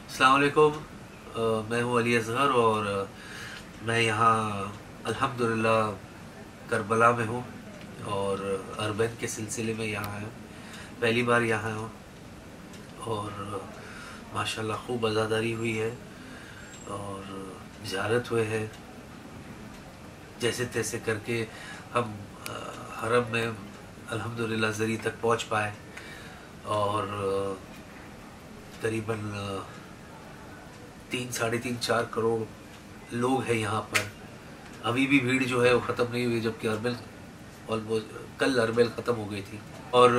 अस्सलाम वालेकुम। मैं हूँ असघर और मैं यहाँ अल्हम्दुलिल्लाह करबला में हूँ और अरबैन के सिलसिले में यहाँ आया। पहली बार यहाँ हूँ और माशाल्लाह खूब आज़ादारी हुई है और ज़ियारत हुए है। जैसे तैसे करके हम हरम में अल्हम्दुलिल्लाह ज़री तक पहुँच पाए और करीबन 3-3.5-4 करोड़ लोग हैं यहाँ पर। अभी भी भीड़ जो है वो ख़त्म नहीं हुई, जबकि अरबैन ऑलमोस्ट कल अरबैन ख़त्म हो गई थी। और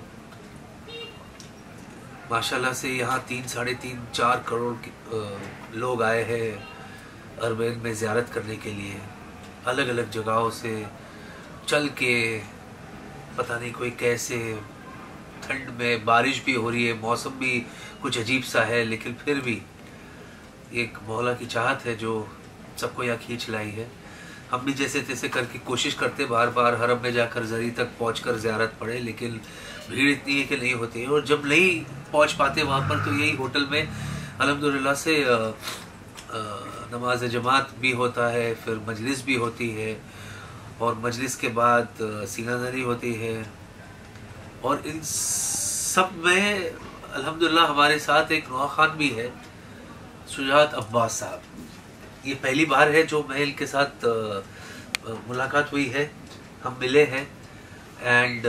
माशाल्लाह से यहाँ 3-3.5-4 करोड़ लोग आए हैं अरबैन में ज़ियारत करने के लिए। अलग अलग जगहों से चल के, पता नहीं कोई कैसे, ठंड में बारिश भी हो रही है, मौसम भी कुछ अजीब सा है, लेकिन फिर भी एक मौला की चाहत है जो सबको यहाँ खींच लाई है। हम भी जैसे तैसे करके कोशिश करते बार बार हरम में जाकर ज़री तक पहुंचकर ज़ियारत पड़े, लेकिन भीड़ इतनी है कि नहीं होती है। और जब नहीं पहुंच पाते वहाँ पर तो यही होटल में अल्हम्दुलिल्लाह से नमाज जमात भी होता है, फिर मजलिस भी होती है और मजलिस के बाद सीनादरी होती है। और इन सब में अल्हम्दुलिल्लाह हमारे साथ एक नौआ खान भी है, शुजात अब्बास साहब। ये पहली बार है जो मैं इनके साथ मुलाकात हुई है, हम मिले हैं। एंड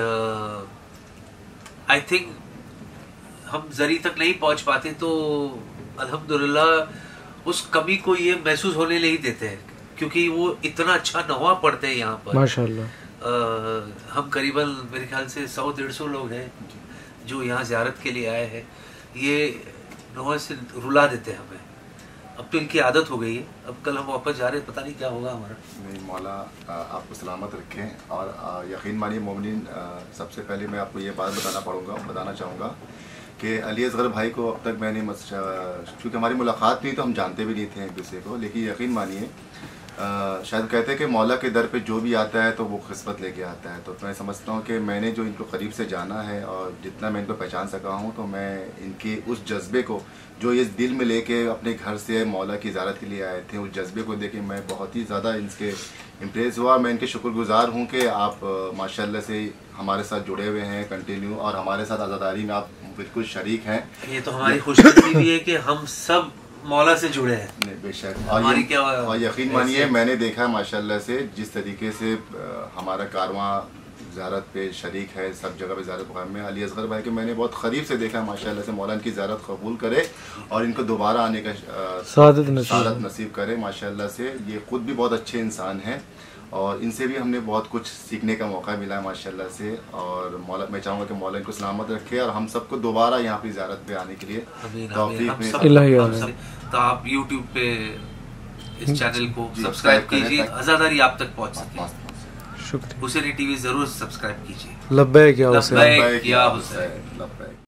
आई थिंक हम ज़री तक नहीं पहुंच पाते तो अल्हम्दुलिल्लाह उस कमी को ये महसूस होने नहीं देते हैं, क्योंकि वो इतना अच्छा नवा पढ़ते हैं यहाँ पर माशाल्लाह। हम करीबन मेरे ख्याल से 100-150 लोग हैं जो यहाँ ज़ियारत के लिए आए हैं। ये नौए से रुला देते हैं हमें, अब तो इनकी आदत हो गई है। अब कल हम वापस जा रहे हैं, पता नहीं क्या होगा हमारा। नहीं, मौला आपको सलामत रखें। और यकीन मानिए मोमिनीन, सबसे पहले मैं आपको ये बात बताना चाहूँगा कि अली असगर भाई को अब तक मैंने चूँकि हमारी मुलाकात नहीं तो हम जानते भी नहीं थे एक दूसरे को, लेकिन यकीन मानिए शायद कहते हैं कि मौला के दर पे जो भी आता है तो वो किस्मत लेके आता है। तो मैं समझता हूँ कि मैंने जो इनको करीब से जाना है और जितना मैं इनको पहचान सका हूँ, तो मैं इनके उस जज्बे को जो ये दिल में लेके अपने घर से मौला की ज़ियारत के लिए आए थे, उस जज्बे को देख के मैं बहुत ही ज़्यादा इनके इम्प्रेस हुआ। मैं इनके शुक्रगुजार हूँ कि आप माशाल्लाह से हमारे साथ जुड़े हुए हैं कंटिन्यू, और हमारे साथ आज़ादारी में आप बिल्कुल शरीक हैं। ये तो हमारी खुशनसीबी है कि हम सब मौला से जुड़े हैं। नहीं, बेशक। और यकीन मानिए मैंने देखा माशाल्लाह से जिस तरीके से हमारा कारवां ज़ियारत पे शरीक है, सब जगह पे ज़ियारत मुकाम में अली असगर भाई के मैंने बहुत करीब से देखा माशाल्लाह से। मौला इनकी ज़ियारत कबूल करे और इनको दोबारा आने का सादत नसीब करे माशाल्लाह से। ये खुद भी बहुत अच्छे इंसान हैं और इनसे भी हमने बहुत कुछ सीखने का मौका मिला है माशाल्लाह से। और मौला, मैं चाहूँगा कि मौला इनको सलामत रखे और हम सबको दोबारा यहाँ पे ज़ियारत पे आने के लिए तो आप YouTube पे इस चैनल को सब्सक्राइब कीजिए, आज़ादारी आप तक पहुँच सके। शुक्रिया। हुसैनी टीवी जरूर सब्सक्राइब कीजिए। लब्बैक या हुसैन। लब्बैक या हुसैन।